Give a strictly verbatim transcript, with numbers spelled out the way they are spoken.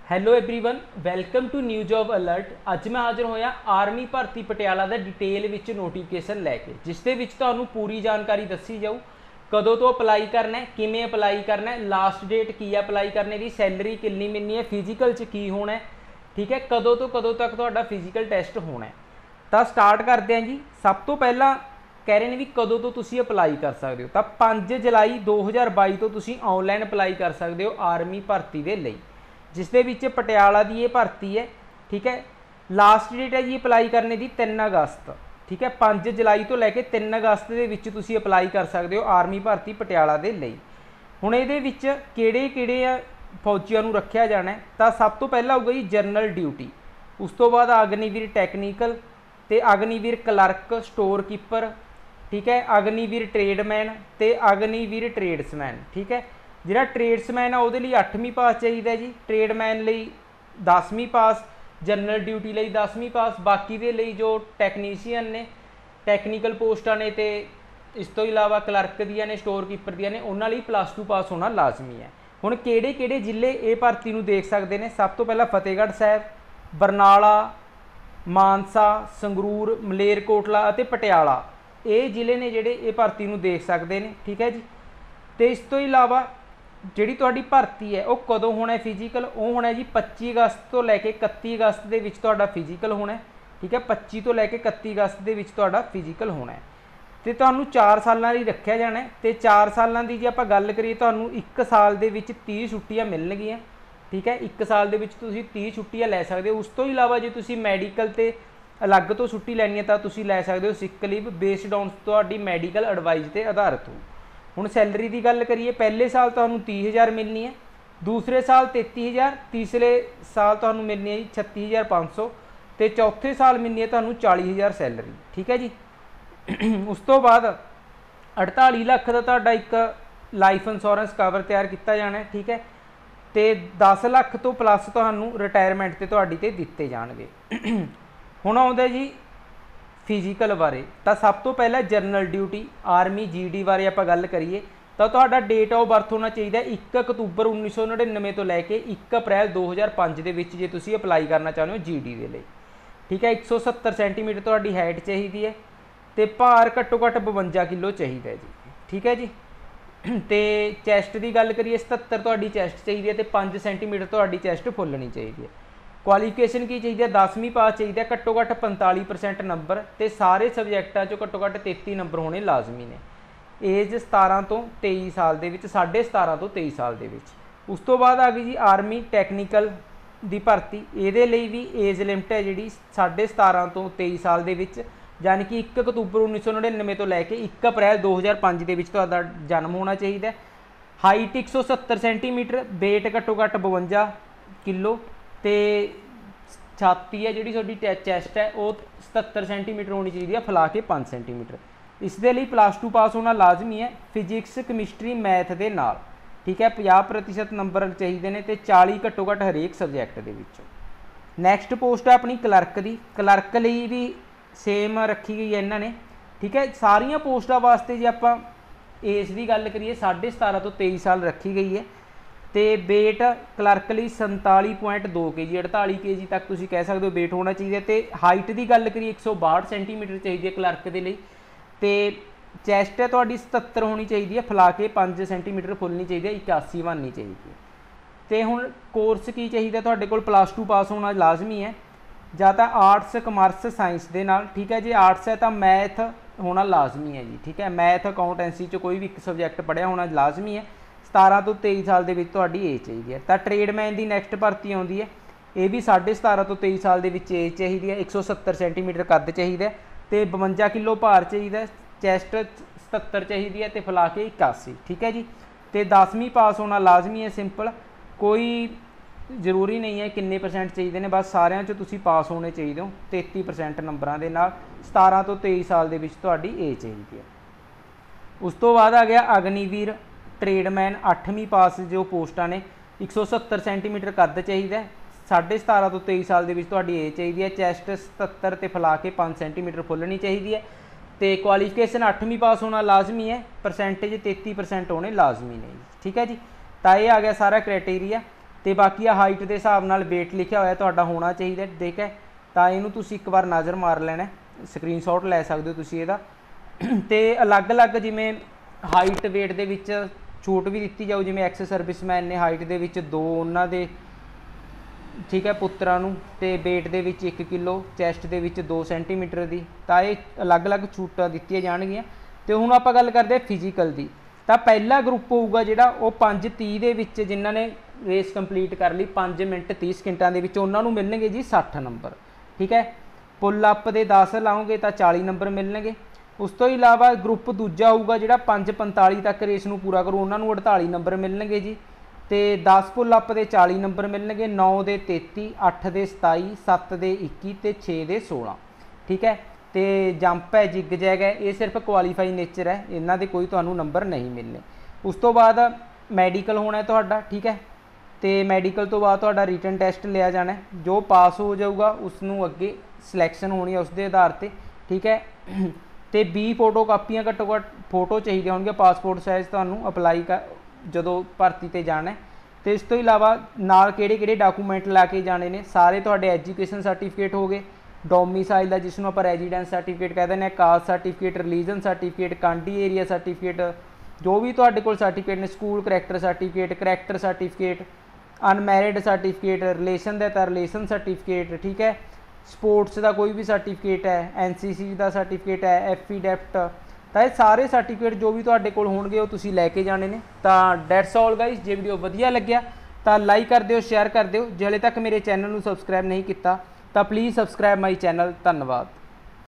Hello everyone, welcome to new job alert. अज मैं हाजिर होया आर्मी भर्ती पटियाला का डिटेल विच नोटिफिकेशन लैके, जिसदे विच तुहानूं पूरी जानकारी दसी जाऊ। कदों तो अपलाई करना है, किमें अपलाई करना है, लास्ट डेट की है अपलाई करने की, सैलरी कितनी मिलनी है, फिजिकल च की होना है, ठीक है। कदों तो कदों तक तुहाडा फिजिकल टैसट होना है। तो स्टार्ट करते हैं जी। सब तो पहला कह रहे हैं भी कदों तो तुसी अपलाई कर सकते हो। तो पाँच जुलाई दो हज़ार बाई तो तुसी ऑनलाइन अपलाई कर सकते हो आर्मी भर्ती के लिए, जिसदे विच पटियाला की ये भर्ती है, ठीक है। लास्ट डेट है जी अपलाई करने की तीन अगस्त, ठीक है। पाँच जुलाई तो लैके तीन अगस्त के विच तुसी अपलाई कर सकते हो आर्मी भर्ती पटियाला के लिए। हुण इहदे विच किहड़े किहड़े फौजियां नूं रखिया जाना है, तो सब तो पहला होगा जी जनरल ड्यूटी, उस तो बाद अग्निवीर टैक्नीकल ते अग्निवीर क्लर्क स्टोर कीपर, ठीक है। अग्निवीर ट्रेडमैन ते अग्निवीर ट्रेड्समैन, ठीक है। जिहड़ा ट्रेड्समैन है उहदे लई अठवीं पास चाहिए जी, ट्रेडमैन लई दसवीं पास, जनरल ड्यूटी लई दसवीं पास। बाकी दे लई जो टैक्नीशियन ने टैक्नीकल पोस्टां ने ते इस तो इलावा क्लर्क दियां ने, स्टोर कीपर दियां ने, उन्हां लई प्लस टू पास होना लाजमी है। हुण किहड़े किहड़े जिले ये भर्ती नूं देख सकते हैं? सब तो पहला फतेहगढ़ साहब, बरनाला, मानसा, संगरूर, मलेरकोटला अते पटियाला, ये जिले ने जिहड़े ये भर्ती नूं देख सकते हैं, ठीक है जी। तो इस तो इलावा जिहड़ी तुहाडी भर्ती है वो कदों होना है फिजिकल? वो होना है जी पच्ची अगस्त तो लैके इकत्ती अगस्त के विच तुहाडा फिजिकल होना है, ठीक है। पच्ची तो लैके इकत्ती अगस्त के विच तुहाडा फिजिकल होना है। तो तुहानूं चार सालां लई रखिया जाना है। तो चार सालां दी जे आपां गल करिए तुहानूं एक साल दे विच तीह छुट्टियां मिलणगीਆਂ, ठीक है। एक साल दे विच तुसीं तीह छुट्टियां लै सकदे हो। उस तो इलावा जे तुसीं मैडिकल ते अलग तो छुट्टी लैनी है तो तुसीं लै सकदे हो सिक लीव बेस्ड ऑन तुहाडी मैडिकल एडवाइस ते आधारित हो। हुण सैलरी की गल करिए, पहले साल तुहानूं तीह हज़ार मिलनी है, दूसरे साल तेती हज़ार, तीसरे साल तुहानूं मिलनी है जी छत्ती हज़ार पाँच सौ, तो चौथे साल मिलनी है तुहानूं चाली हज़ार सैलरी, ठीक है जी। उस तो बाद अड़ताली लख का तुहाडा एक लाइफ इंश्योरेंस कवर तैयार किया जाना है, ठीक है। तो दस लख तो प्लस तुहानूं रिटायरमेंट ते तुहाडी ते दिते जाणगे। हुण आउंदा जी फिजिकल बारे। तो सब तो पहला general duty army G D बारे आपां गल करिए तो तुहाडा डेट ऑफ बर्थ होना चाहिए एक अक्तूबर उन्नीस सौ नड़िनवे तो लैके एक अप्रैल दो हज़ार पाँच के विच जे तुसीं अपलाई करना चाहते हो जी डी के लिए, ठीक है। एक सौ सत्तर सेंटीमीटर तुहाडी हाइट चाहिए है, तो भार घट्टो घट्ट बवंजा किलो चाहिए जी, ठीक है जी। तो चैसट की गल करिए सतहत्तर तुहाडी चैसट चाहिए, तो पाँच सेंटीमीटर तुहाडी चैसट फुल्लनी चाहिए। क्वालीफिकेशन की चाहिए? दसवीं पास चाहिए, घट्टो घट्ट पैंताली परसेंट नंबर, तो सारे सबजैक्टां चों घट्टो घट्ट तेती नंबर होने लाजमी ने। एज सतारह तो तेई साल दे विच, साढ़े सतारह तो तेई साल दे विच। उस तो बाद आ गई जी आर्मी टैक्नीकल की भर्ती। ये भी एज लिमिट है जी साढ़े सतारह तो तेई साल दे विच, यानी कि एक अक्तूबर उन्नीस सौ नड़िनवे तो लैके एक अप्रैल दो हज़ार पाँच के विच तुहाडा जन्म होना चाहिए। हाइट एक सौ सत्तर सेंटीमीटर, वेट घट्टो घट्ट बवंजा किलो, तो छाती है जी थोड़ी चैसट है वो सतहत्तर सेंटीमीटर होनी चाहिए, फैला के पाँच सेंटीमीटर। इस दे लई प्लस टू पास होना लाजमी है फिजिक्स कैमिस्ट्री मैथ के नाल, ठीक है। पचास प्रतिशत नंबर चाहिए ने, तो चाली घट्टो घट्ट हरेक सबजैक्ट के विचों। नैक्सट पोस्ट है अपनी क्लर्क की। क्लर्क लई भी सेम रखी गई है इन्होंने, ठीक है। सारिया पोस्टां वास्ते जे आपां एज की गल करिए साढ़े सतारह तो तेई साल रखी गई है। तो वेट क्लर्क लई संताली पॉइंट दो के जी, अड़ताली के जी तक तुसीं कह सकते हो वेट होना चाहिए। तो हाइट की गल करिए एक सौ बाहठ सेंटीमीटर चाहिए क्लर्क के लिए। तो चैसट है तुहाडी सतहत्तर होनी चाहिए, फैला के पाँच सेंटीमीटर फुलनी चाहिए, इक्यासी बननी चाहिए। तो हुण कोर्स की चाहिए तुहाडे कोल? प्लस टू पास होना लाजमी है, या तो आर्ट्स कमर्स साइंस के नाल, ठीक है जी। आर्ट्स है तो मैथ होना लाजमी है जी, ठीक है। मैथ अकाउंटेंसी च कोई भी एक सबजैक्ट पढ़िया होना लाजमी है। सतारह तो तेई साल के एज चाहिए। तो ट्रेडमैन की नैक्सट भर्ती आती है, ये भी साढ़े सतारह तो तेई साल के एज चाहिए है, एक सौ सत्तर सेंटीमीटर कद चाहिए, तो बवंजा किलो भार चाहिए, चैसट सतहत्तर चाहिए है, तो फैला के इक्यासी, ठीक है जी। तो दसवीं पास होना लाजमी है, सिंपल, कोई जरूरी नहीं है किन्ने परसेंट चाहिए ने, बस सारिਆਂ चों तुसीं पास होने चाहिए हो तेती परसेंट नंबरां दे नाल। सतारह तो तेई साल के विच तुहाडी एज चाहिए है। उस तो बाद आ गया अग्निवीर ट्रेडमैन अठवीं पास जो पोस्टां ने, एक सौ सत्तर सेंटीमीटर कद चाहिए, साढ़े सतारह तो तेई साल के तुहाडी एज चाहिए है, चैसट सतहत्तर तो फैला के पाँच सेंटीमीटर फुल्लनी चाहिए है। तो क्वालीफिकेशन अठवीं पास होना लाजमी है, परसेंटेज तेती परसेंट होने लाजमी ने, ठीक है जी। तो यह आ गया सारा क्राइटेरिया। तो बाकी आ हाइट के हिसाब नाल वेट लिखा होया तुहाडा होना चाहिए, ठीक है। तो इनू तुसीं एक बार नज़र मार लेना, स्क्रीनशॉट लै सकदे हो तुसीं इहदा। ते अलग अलग जिवें हाइट वेट दे विच छूट भी दित्ती जाऊ, जिवें एक्स सर्विसमैन ने हाइट दे विच दो उन्हां दे, ठीक है, पुत्तरां नूं, ते वेट दे विच एक किलो, चैसट दे विच दो सेंटीमीटर दी, तां ये अलग अलग छूटां दित्तियां जाणगियां। ते हुण आपां गल करदे फिजिकल दी। तां पहला ग्रुप होऊगा जिहड़ा वो पाँच तीह दे विच जिन्हां ने रेस कंप्लीट कर ली पाँच मिनट तीस सकिंटां दे विच, उन्हां नूं मिलणगे जी सठ नंबर, ठीक है। पुल अप दे दस लाओगे तो चाली नंबर मिलणगे। उस तो इलावा ग्रुप दूजा होऊगा जिहड़ा पाँच पंताली तक रेस नूं पूरा करू, उन्हां नूं अड़ताली नंबर मिलणगे जी। तो दस पुल अप दे चाली नंबर मिलणगे, नौ दे तेती, अठ दे सताई, सत्त दे इक्की ते छे दे सोलह, ठीक है। तो जंप है, जिग जैग है, ये सिर्फ क्वालीफाई नेचर है, इन्हां दे कोई तुहानूं नंबर नहीं मिलने। उस तो बाद मैडिकल होना है तुहाडा, ठीक है। तो मैडिकल तो बाद तुहाडा रिटन टैसट लिया जाना है, जो पास हो जाऊगा उसनूं अगे सिलैक्शन होनी है उसके आधार पर, ठीक है। तो बीस फोटो कापियां घट्टो घट्ट फोटो चाहिए होंगे, पासपोर्ट साइज़ तुहानूं अपलाई कर जदों भर्ती ते जाना है। तो इस तो इलावा नाल किहड़े किहड़े डाकूमेंट ला के जाने ने, सारे तुहाडे एजुकेशन सर्टिफिकेट हो गए, डोमिसाइल का जिसनों आप रेजिडेंस सर्टिफिकेट कहते हैं, caste certificate, religion certificate, Kandi area certificate, जो भी तुहाडे कोल सर्टिफिकेट ने, school character certificate, character certificate, unmarried certificate, relation दा तां रिलेशन सर्टिफिकेट, ठीक है। स्पोर्ट्स का कोई भी सर्टिफिकेट है, एन सी सी का सर्टिफिकेट है, एफीडेप्ट, तो ये सारे सर्टिफिकेट जो भी तुहाडे कोल होणगे वो तुसीं लैके जाने ने। तां डैट्स ऑल गाइस, जे वीडियो वधिया लग्या तां लाइक कर दिओ, शेयर कर दिओ। जे हले तक मेरे चैनल नूं सबसक्राइब नहीं किया तो प्लीज़ सबसक्राइब माई चैनल। धन्नवाद।